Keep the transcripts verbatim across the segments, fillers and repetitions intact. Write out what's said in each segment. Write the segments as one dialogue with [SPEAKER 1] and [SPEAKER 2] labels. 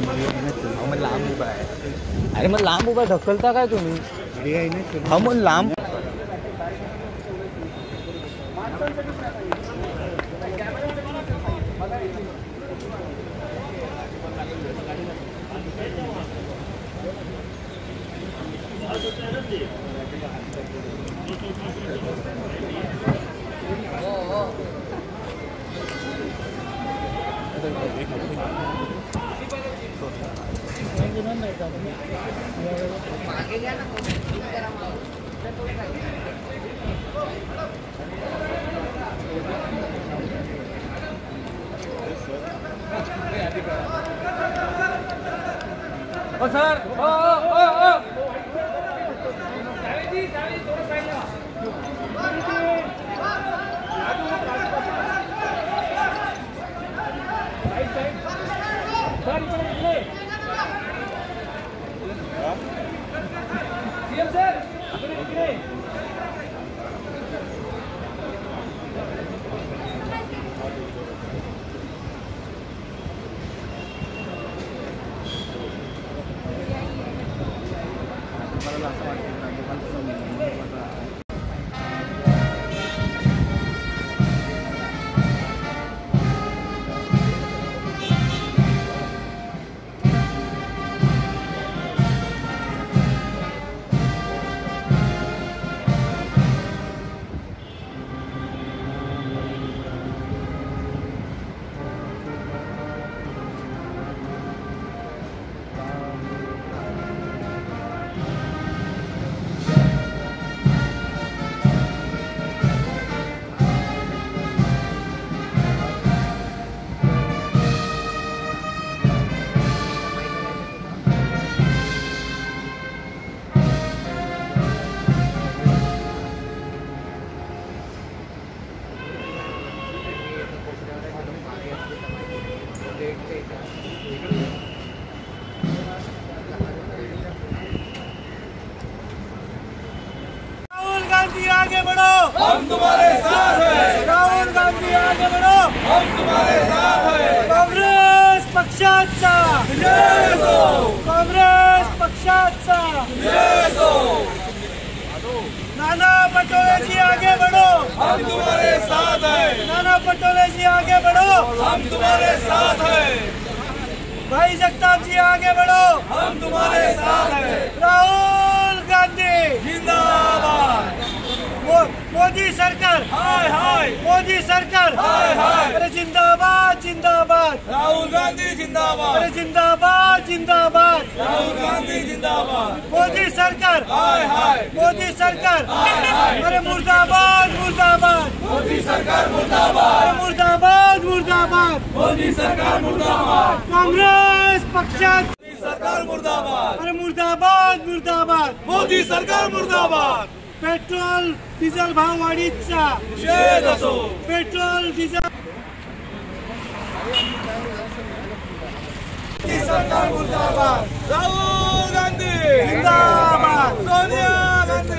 [SPEAKER 1] मग लांब उभा आहे. अरे मग लांब उभा ढकलता काय तुम्ही? हा मग लांब ओ सर ओ ओ ओ सावी जी सावी थोड़ा साइड ला साइड साइड सर इकडे सीएम सर इकडे इकडे राहुल गांधी आगे बढ़ो, हम तुम्हारे साथ हैं। राहुल गांधी आगे बढ़ो, हम तुम्हारे साथ हैं। काँग्रेस पक्षाचा जय हो, काँग्रेस पक्षाचा जय हो। नाना पटोले जी आगे बढ़ो, हम तुम्हारे साथ हैं। नाना पटोले जी आगे बढ़ो, हम तुम्हारे साथ हैं। भाई जगताप जी आगे बढ़ो, हम तुम्हारे साथ हैं। राहुल गांधी जिंदाबाद। मो, मोदी सरकार हाय हाय, मोदी सरकार हाय हाय। अरे जिंदाबाद जिंदाबाद, राहुल गांधी जिंदाबाद। अरे जिंदाबाद जिंदाबाद, राहुल गांधी जिंदाबाद। मोदी सरकार हाय हाय, मोदी सरकार हाय हाय। अरे मुर्दाबाद मुर्दाबाद, मोदी सरकार मुर्दाबाद। अरे मुर्दाबाद मुर्दाबाद, मोदी सरकार मुर्दाबाद। काँग्रेस पक्षात सरकार मुर्दाबाद। अरे मुर्दाबाद मुर्दाबाद, मोदी सरकार मुर्दाबाद। पेट्रोल डिझेल भाव वाढीचा निषेध असो, पेट्रोल डिझेल मोदी सरकार मुर्दाबाद। राहुल गांधी जिंदाबाद, सोनिया गांधी।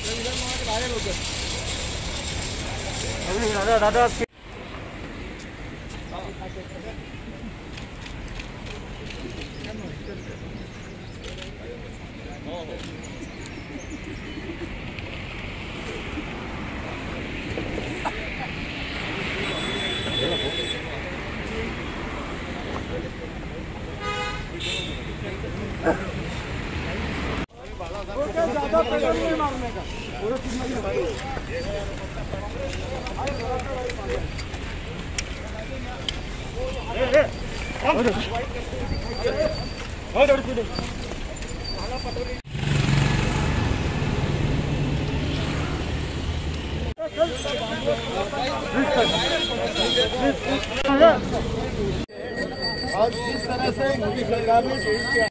[SPEAKER 1] दादा दादा ज्यादा प्रेशर नहीं मारने का। आज जिस तरह से मोदी सरकार ने